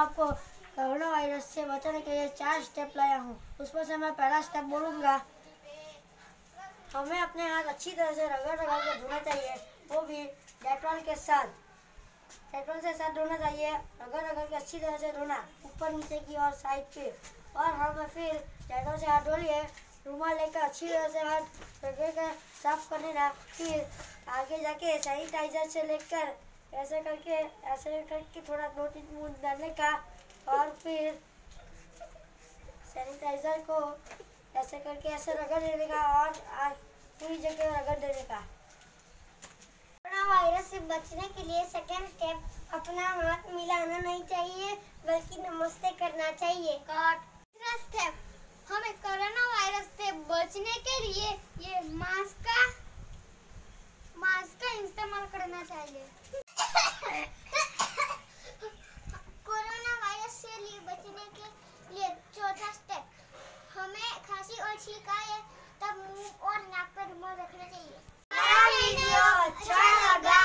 आपको corona virus से बचने के लिए 4 स्टेप लाया हूँ। उसमें से मैं पहला स्टेप बोलूँगा। हमें अपने हाथ अच्छी तरह से रगड़ रगड़ के धोना चाहिए, वो भी डेटॉल के साथ। डेटॉल से साथ धोना चाहिए, रगड़ रगड़ के अच्छी तरह से धोना, ऊपर नीचे की और साइड पे। और हमें फिर डेटॉल से हाथ धो लिए, रुमाल लेकर अच्छी तरह से हाथ रगड़ कर साफ कर लेना। फिर आगे जाके सैनिटाइजर से लेकर ऐसे करके थोड़ा 2-3 बूंद डालने का, और फिर सैनिटाइजर को ऐसे करके ऐसे रगड़ देने का और पूरी जगह रगड़ देने का। कोरोना वायरस से बचने के लिए सेकेंड स्टेप, अपना हाथ मिलाना नहीं चाहिए बल्कि नमस्ते करना चाहिए। तीसरा स्टेप, हमें कोरोना वायरस से बचने के लिए ये मास्क का इस्तेमाल करना चाहिए। कोरोना वायरस से बचने के लिए चौथा स्टेप, हमें खांसी और छींक आए तब मुंह और नाक पर रुमाल रखना चाहिए। वीडियो अच्छा लगा